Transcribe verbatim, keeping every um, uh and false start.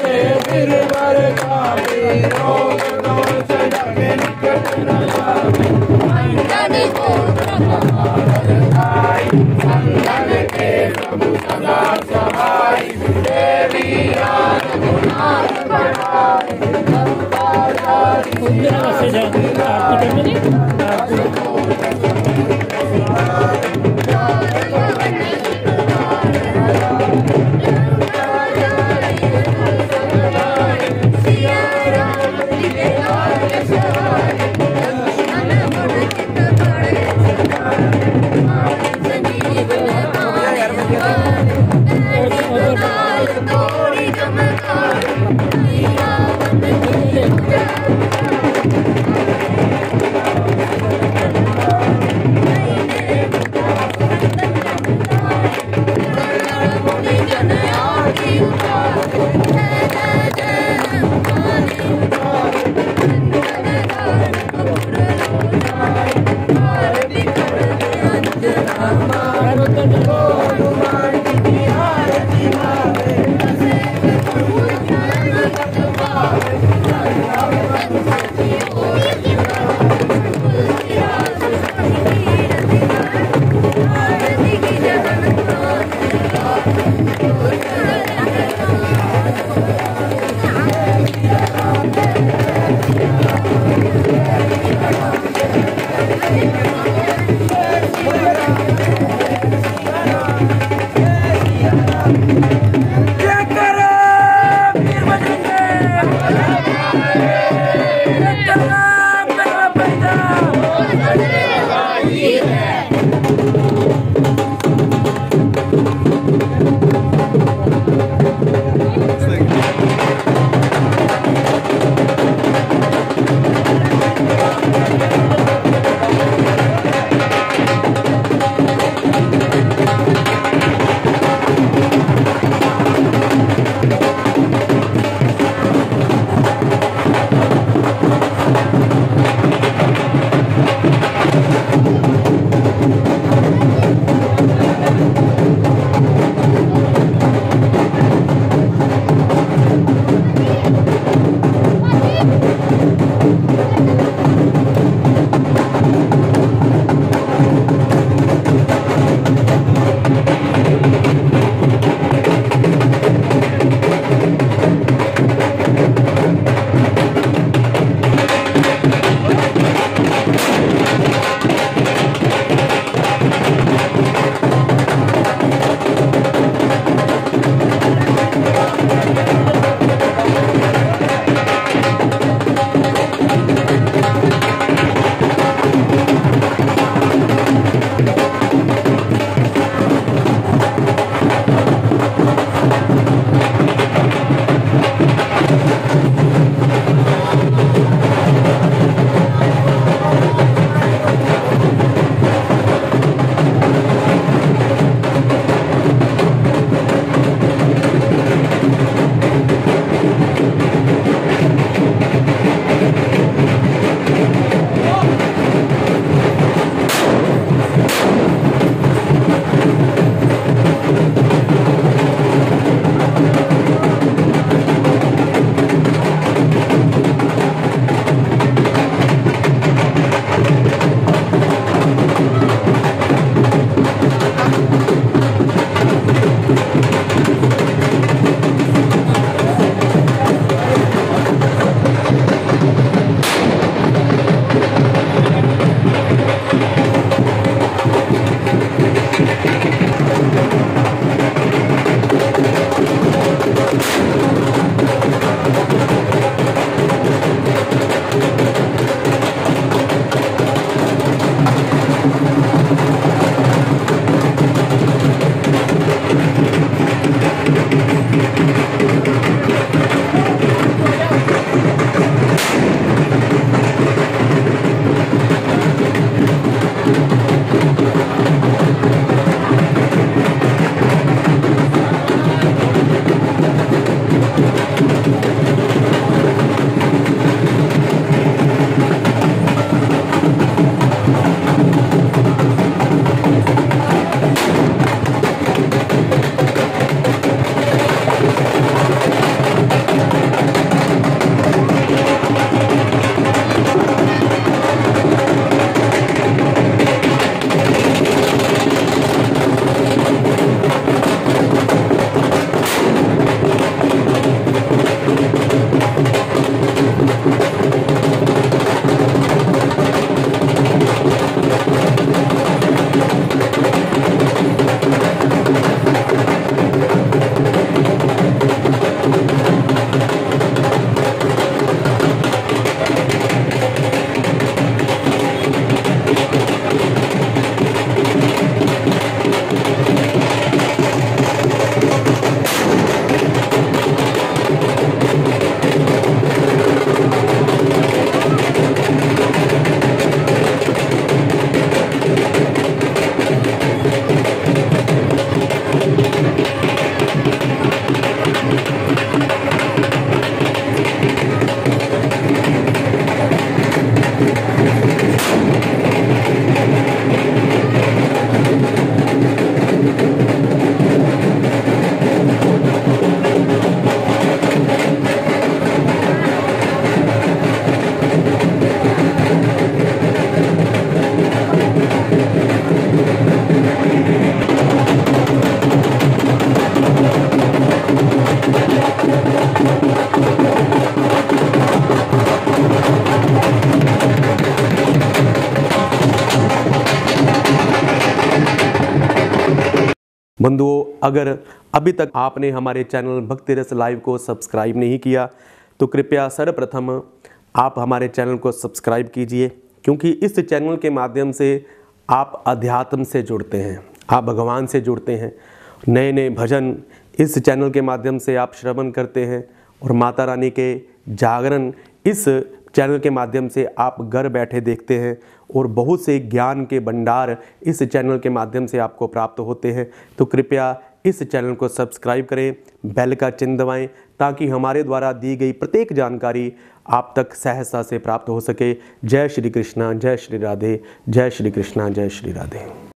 गिरवर गावे रोग दोष जग निकट न आवे मंडन गोत्र महारथ खाई संतन के प्रभु सदा सहाय देवी गुणान बढ़ाए बंधुओं, अगर अभी तक आपने हमारे चैनल भक्तिरस लाइव को सब्सक्राइब नहीं किया तो कृपया सर्वप्रथम आप हमारे चैनल को सब्सक्राइब कीजिए, क्योंकि इस चैनल के माध्यम से आप अध्यात्म से जुड़ते हैं, आप भगवान से जुड़ते हैं। नए नए भजन इस चैनल के माध्यम से आप श्रवण करते हैं और माता रानी के जागरण इस चैनल के माध्यम से आप घर बैठे देखते हैं और बहुत से ज्ञान के भंडार इस चैनल के माध्यम से आपको प्राप्त होते हैं। तो कृपया इस चैनल को सब्सक्राइब करें, बेल का चिन्ह दबाएं, ताकि हमारे द्वारा दी गई प्रत्येक जानकारी आप तक सहजता से प्राप्त हो सके। जय श्री कृष्णा, जय श्री राधे, जय श्री कृष्णा, जय श्री राधे।